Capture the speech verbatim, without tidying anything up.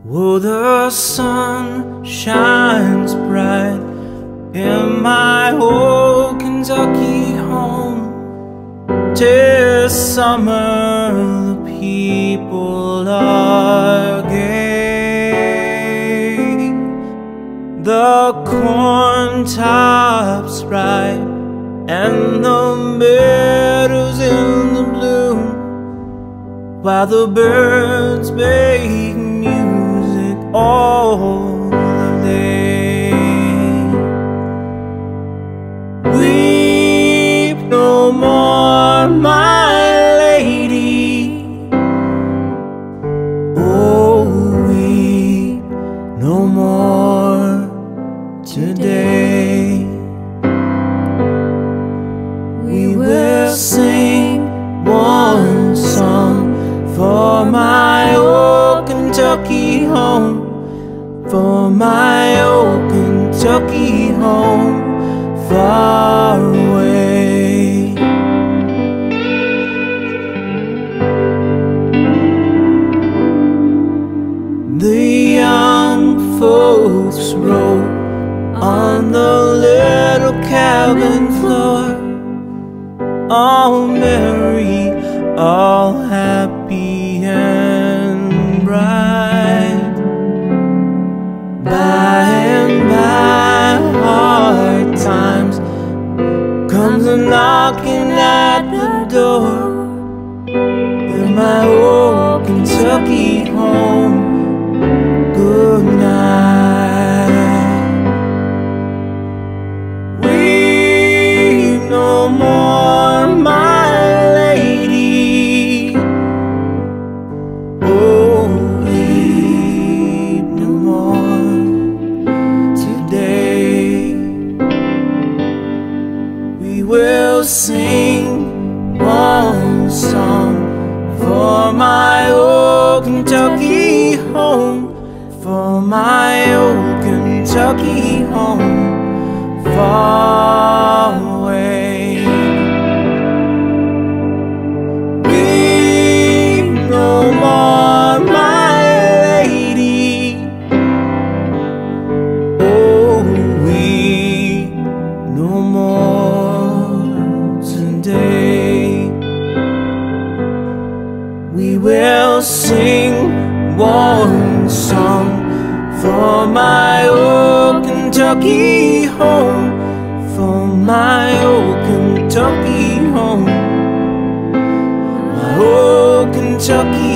Oh, the sun shines bright in my old Kentucky home. 'Tis summer, the people are gay. The corn tops ripe and the meadows in the bloom, while the birds make music all the day. Weep no more, my lady. Oh, weep no more today. We will sing one song for my old Kentucky home, for my old Kentucky home, far away. The young folks roll on the little cabin floor, all merry, all happy and bright. By and by, hard times comes a knocking at the door. In my old Kentucky home, good night. Weep no more, my lady. Oh, weep no more today. We will sing one song for my old Kentucky home, for my old Kentucky home, far away. Weep no more, my lady. Oh, weep no more today. We will sing one song for my old Kentucky home, for my old Kentucky home, my old Kentucky